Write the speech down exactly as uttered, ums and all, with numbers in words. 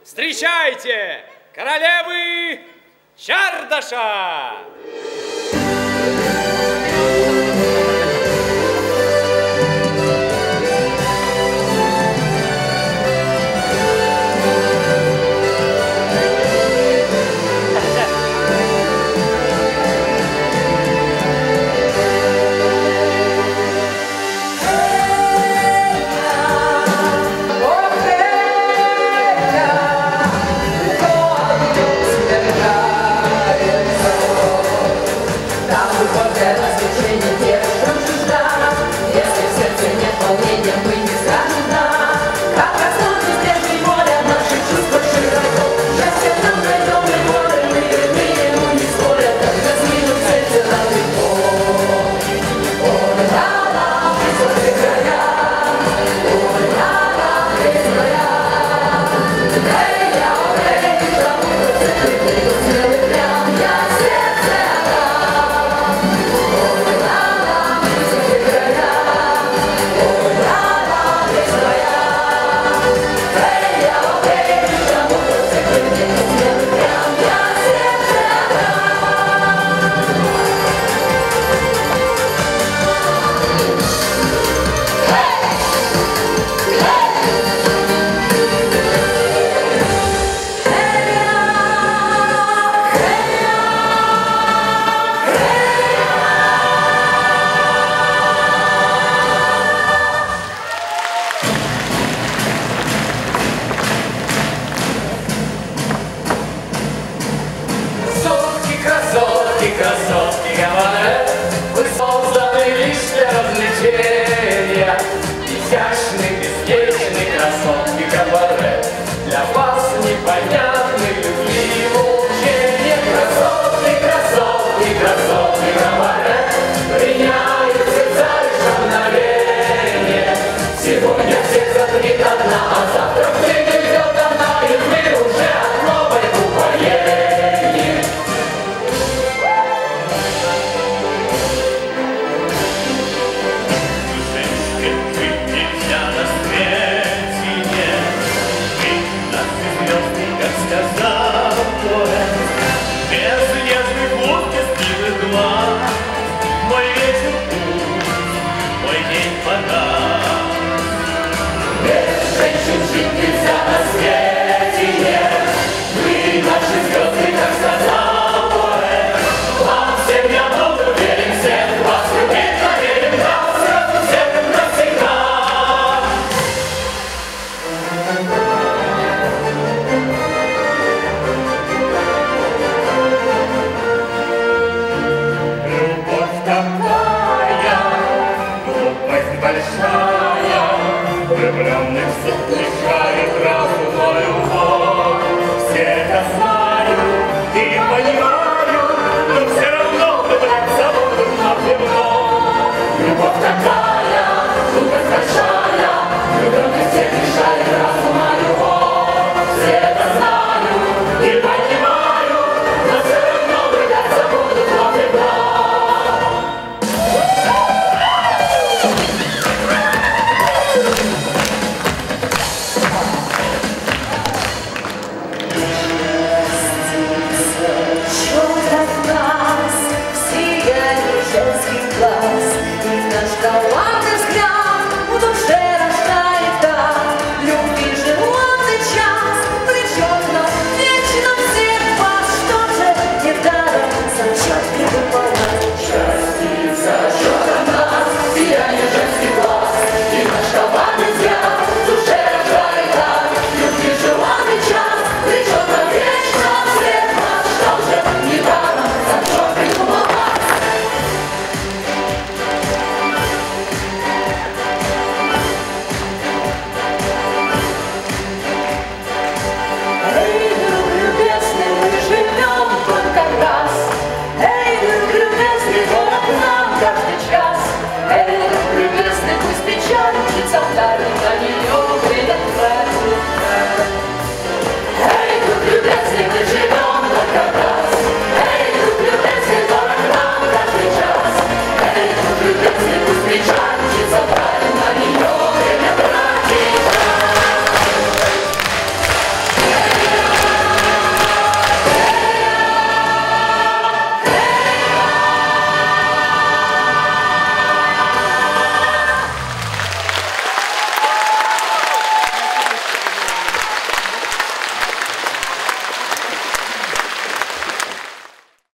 Встречайте, королевы Чардаша! Красотки, говорят, вы созданы лишь для развлечения. Изящные, беспечные красотки, говорят, для вас непонятны любви и мучения. Красотки, красотки, красотки, говорят, приняют сердца лишь мгновение. Сегодня всех затмит одна, а завтра в день идет она, и вы уже от новой упоения. Без нежных губ, без милых глаз, мой вечер пусть, мой день пора. Без женщин жить нельзя.